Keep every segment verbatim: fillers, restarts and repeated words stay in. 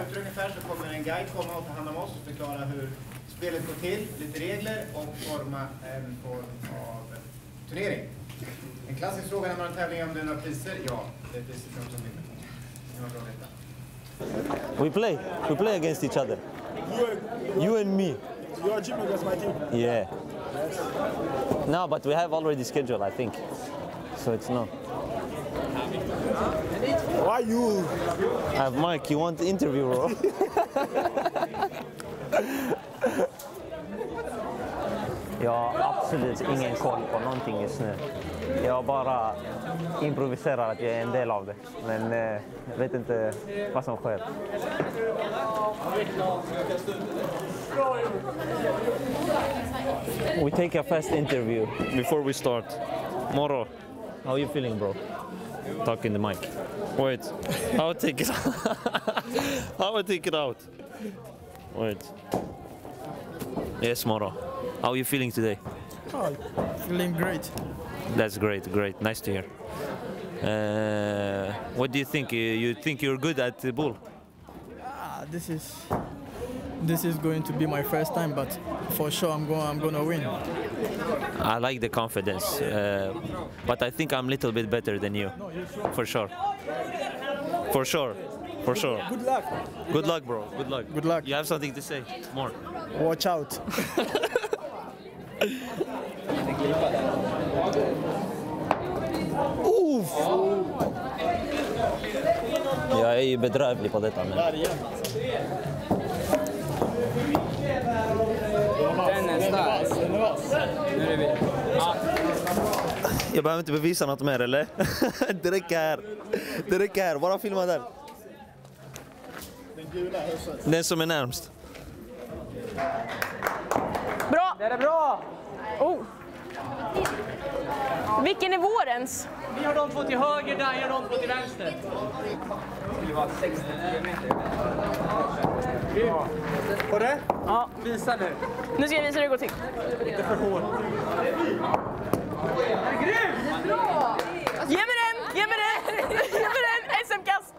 minuter ungefär så kommer en guide komma och ta hand om oss och förklara hur spelet går till, lite regler och forma en form av turnering. En klassisk fråga när man har tävling om det är några priser. Ja, det är priser för de som vinner. Det var bra detta. We play. We play against each other. You, You and me. you are gym against my team. Yeah. No, but we have already scheduled, I think. So it's no. Why you? I have Mike. You want the interview, bro? Jag har absolut ingen koll på någonting just nu. Jag bara improviserar att jag är en del av det. Men eh, jag vet inte vad som sker. We take a fast interview before we start. Moro, how are you feeling, bro? Talk in the mic. Wait, I'll take it I'll take it out. Wait. Yes, Moro. How are you feeling today? Oh, feeling great. That's great, great. Nice to hear. Uh, what do you think? You, you think you're good at the bull? Ah, this is this is going to be my first time, but for sure I'm going I'm gonna win. I like the confidence, uh, but I think I'm a little bit better than you. For sure. For sure. For sure. Good luck. Good luck, bro. Good luck. Good luck. You have something to say? More. Watch out. Uff. Jag är ju bedrövlig på detta, men... Den är stark. Nu är det vi. Ja. Jag behöver inte bevisa något mer, eller? Det räcker här. Det räcker här. Bara filma där. Den som är närmst. Bra! Det är bra! Oh. Vilken är vårens? Vi har de två till höger, där är de två till vänster. Det var sextio meter. På det? Ja, visa nu. Nu ska jag visa hur det går till. Inte för hårt. Grymt! Bra! Ge mig den! Ge mig den! Ge mig den! S M-kast!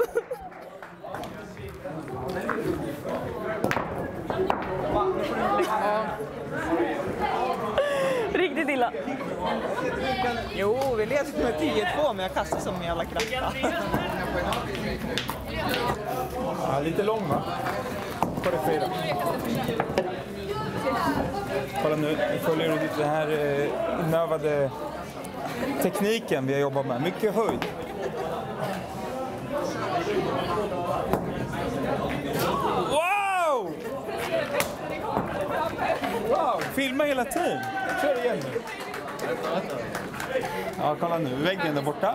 Riktigt illa. Jo, vi leder med tio två, men jag kastar som en jävla kraft. Ja, lite lång, va? Korrigera. Kolla nu, nu följer du den här eh, inövade tekniken vi har jobbat med. Mycket höjd. Wow! Wow, filma hela tiden. Kör igen nu. Ja, kolla nu. Väggen där borta.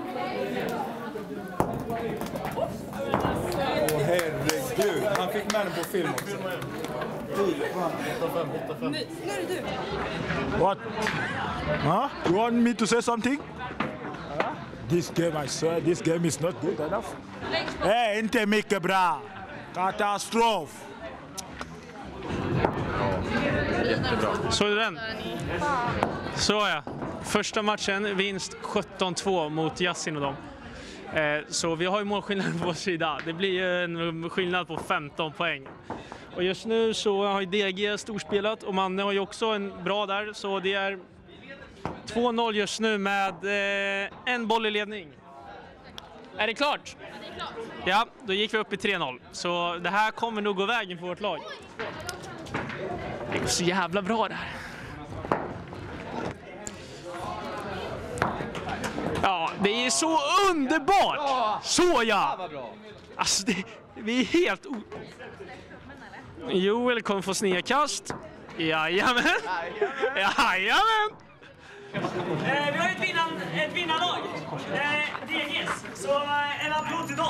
Åh, herregud. Han fick med den på film också. Nu, nu är det du. What? Huh? You want me to say something? This game, I swear, this game is not good enough. Hey, inte mycket bra. Katastrof. Jättebra. Såg du den? Så ja. Första matchen, vinst sjutton två mot Yassin och dem. Eh, så vi har ju målskillnad på vår sida. Det blir ju en skillnad på femton poäng. Och just nu så har ju D G storspelat och Manne har ju också en bra där. Så det är två noll just nu med eh, en boll i ledning. Är det klart? Ja, då gick vi upp i tre noll. Så det här kommer nog gå vägen för vårt lag. Det går så jävla bra där. Ja, det är så underbart! Så ja! Alltså, det, vi är helt o... Joel kommer få snedkast. Jajamän! Jajamän! Eh, vi har ett, vinnan, ett vinnarlag. Eh, D Gs. Så eh, en applåd till dem.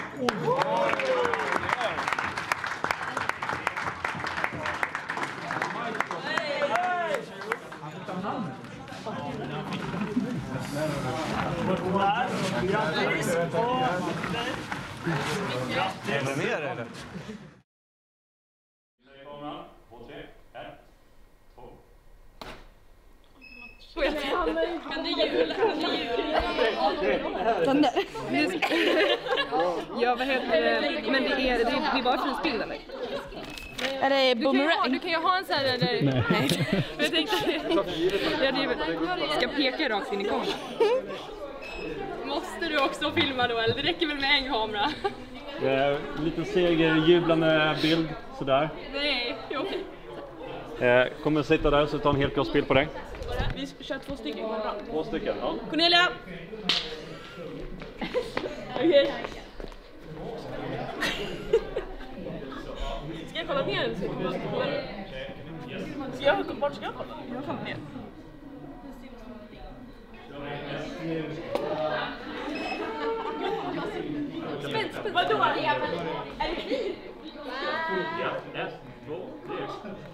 Grattis! Är det mer eller? Kan du ge Den där. Ja, vad heter det? Men det är, det är, det är bara frispel eller? Är det boomerang? Du kan ju ha en sån här eller... Nej. Nej. Jag tänkte... Jag ska peka rakt in i kameran. Måste du också filma då, eller det räcker väl med en kamera? Det är lite seger, jublande bild, sådär. Nej, okej. Eh, kommer att sitta där så tar en helt glas bild på dig. Vi kör två stycken. Två stycken, ja. Cornelia! Okej. Ska jag kolla ner eller så? Ska jag, vart ska jag kolla? Jag kollar ner. Spänt, spänt. Vadå? Är det kniv? Ja, ett, två, tre.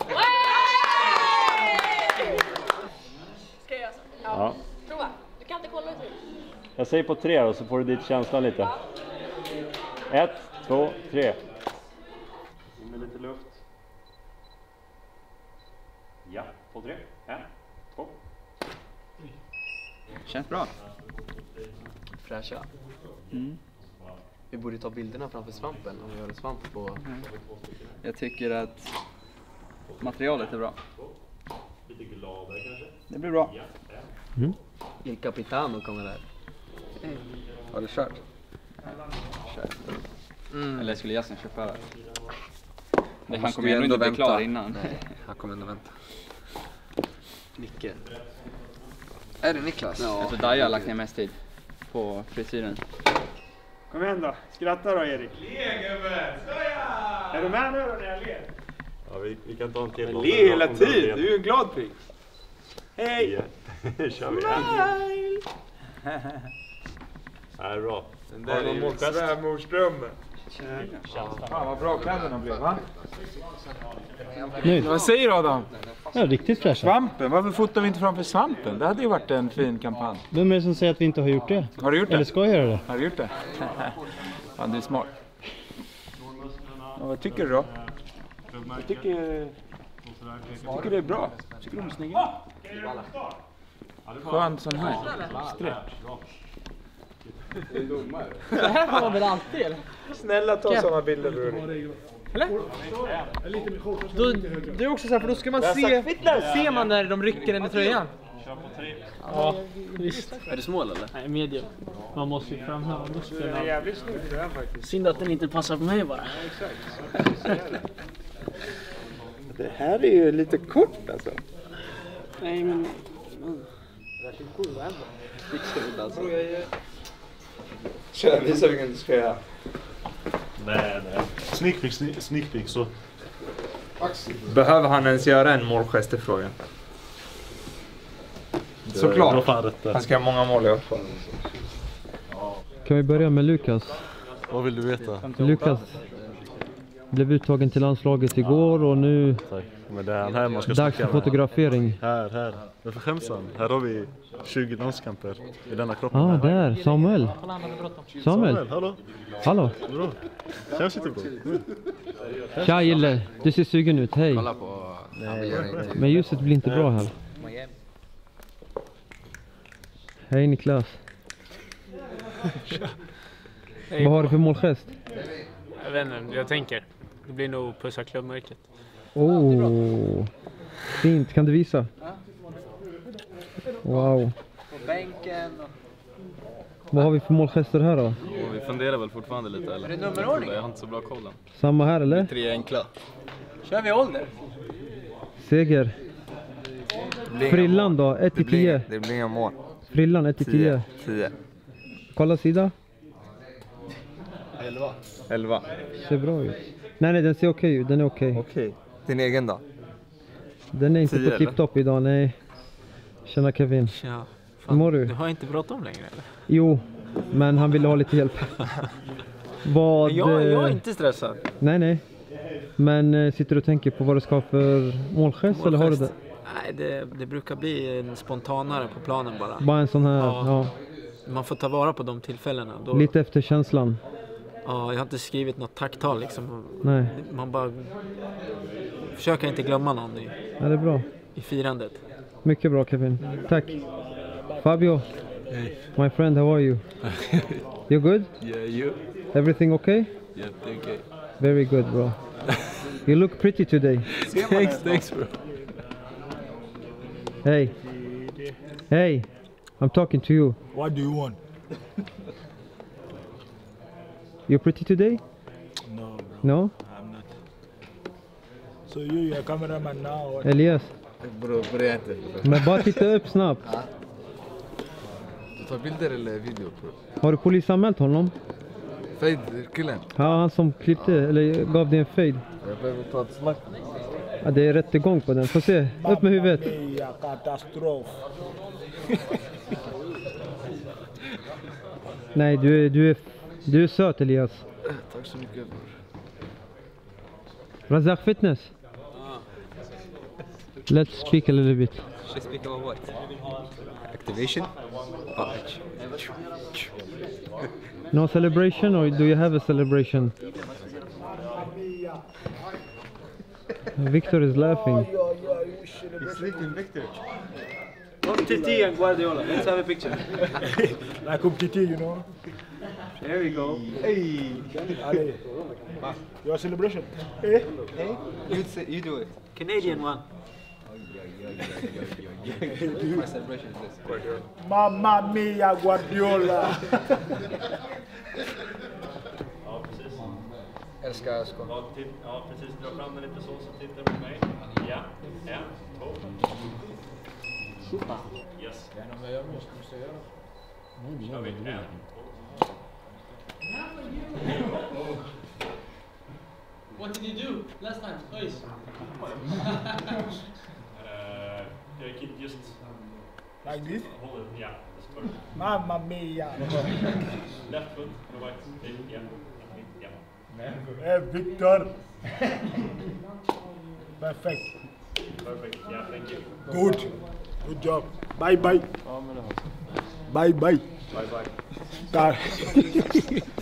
Ska jag göra så? Ja. Prova. Du kan inte kolla ut. Jag säger på tre då så får du dit känslan lite. Ett, två, tre. In med lite luft. Ja, två, tre. En, två. Känns bra. Fräscha. Mm. Vi borde ta bilderna framför svampen och göra svamp på. Mm. Jag tycker att materialet är bra. Lite gladare kanske. Det blir bra. Mm. Il Capitano kommer där. Mm. Har du kört? Kört. Mm. Eller skulle Jasmin köpa det? Det han kommer ändå inte bli klar innan. Nej, han kommer ändå vänta. Nicke. Är det Niklas? Ja. Jag tror Daja har lagt ner mest tid på frisyren. Kom igen då, skratta då Erik. Le gubben, såja! Är du med nu då när jag ler? Ja, vi, vi kan ta en till. Le hela tiden, du är ju en glad pigg. Hej! Nu kör vi här. Det är bra. Den där är ju svärmorsdrömmen. Fan vad bra kläderna blev, va? Nu. Vad säger Adam? Ja, riktigt fräscha. Svampen, varför fotar vi inte framför svampen? Det hade ju varit en fin kampanj. Vem är det som säger att vi inte har gjort det? Har du gjort det? Eller ska jag göra det? Har du gjort det? Fan, du är smart. Ja, vad tycker du då? Jag tycker, jag tycker det är bra. Jag tycker de är snygga. Skön sån här. Stretch. Det här har man väl alltid, eller? Snälla ta ja. Sådana bilder, bror. Eller? Då, det är också så här, för då ska man se, ser man när de rycker den i tröjan. Ja, visst. Är det smål eller? Nej, medium. Man måste ju framhäva musklerna. Det är jävligt snyggt det här faktiskt. Synd att den inte passar på mig bara. Ja, exakt. Det här är ju lite kort alltså. Nej, men... Det här ser cool ändå. Fixar det alltså. Kör, visa vilken du ska göra. Nej, nej. Sneak peek, sneak peek så. Behöver han ens göra en målgest i frågan? Såklart. Han ska ha många mål i alla fall. Kan vi börja med Lukas? Vad vill du veta? Lukas blev uttagen till landslaget igår och nu Tack. Men det är här man ska dags för fotografering. Här, här. Varför skäms han? Här har vi tjugo landskamper i denna kroppen. Ah, där. Samuel. Samuel. Samuel, hallå. Hallå. Bra. Känns inte bra. Tja, Gille. Du ser sugen ut. Hej. Kolla på... Nej, men ljuset blir inte bra här. Hej Niklas. Vad har du för målgest? Jag vet inte, jag tänker. Det blir nog pussa klubbmärket. Oh, fint. Kan du visa? Wow. På bänken och... Vad har vi för målgester här då? Och vi funderar väl fortfarande lite, eller? Är det nummerordning? Jag har inte så bra koll. Samma här, eller? Tre enkla. Kör vi ålder? Seger. Frillan då? ett till tio. Det blir inga mål. Frillan ett till tio. tio. Kolla sida. elva. elva. Ser bra ut. Nej, nej, den ser okej ut. Den är okej. Okej. Din egen då? Den är inte på tipptopp idag, nej. Tjena Kevin. Ja. Hur mår du? Du har inte bråttom längre, eller? Jo, men han ville ha lite hjälp. Vad... Jag, jag är inte stressad. Nej, nej. Men äh, sitter du och tänker på vad du ska ha för målgest, eller har du det? Nej, det, det brukar bli en spontanare på planen bara. Bara en sån här, ja. ja. Man får ta vara på de tillfällena. Då... Lite efter känslan. Ja, jag har inte skrivit något tacktal liksom. Nej. Man bara försöker inte glömma någon i, ja, det är bra. i firandet. Mycket bra Kevin. Tack. Fabio, Hey. My friend, how are you? You good? Yeah, you? Everything okay? Yeah, okay. Very good, bro. You look pretty today. Thanks, thanks, bro. Hey. Hey. I'm talking to you. What do you want? You're pretty today? No, bro. No? I'm not. So you, you're a cameraman now? What? Elias. Bro, berätta. Men bara titta upp snabbt. Du tar bilder eller video, bro? Har du polisanmält honom? Fade, killen. Ja, han som klippte, eller gav dig en fade. Jag behöver ta ett snack. Ja, det är rättegång på den. Får se. Upp med huvudet. Mia, katastrof. Nej, du är, du är, du är söt, Elias. Tack så mycket, bror. Razak Fitness. Let's speak a little bit. Should speak about what? Activation? Punch. No celebration, or do you have a celebration? Victor is laughing. He's sleeping, Victor. Come T T and Guardiola. Let's have a picture. Like um T T, you know. There we go. Hey. Ale, your celebration. Eh? Hey, you say, you do it. Canadian one. My celebration is this. Guardiola. Mamma mia, Guardiola. Ja, precis. Älskar älskar. Ja, ja, precis. Dra fram den lite så, så tittar på mig. Ja, en, två. Super. Yes. Nu kör vi. En, två. What did you do last time? Please. uh, jag gick just... Like this? Hold it, yeah. That's perfect. Mamma mia. Left foot, the right. Yeah. Yeah. Hey, Victor. Perfect. Perfect, yeah, thank you. Good. Good job. Bye bye. Bye bye. Bye bye.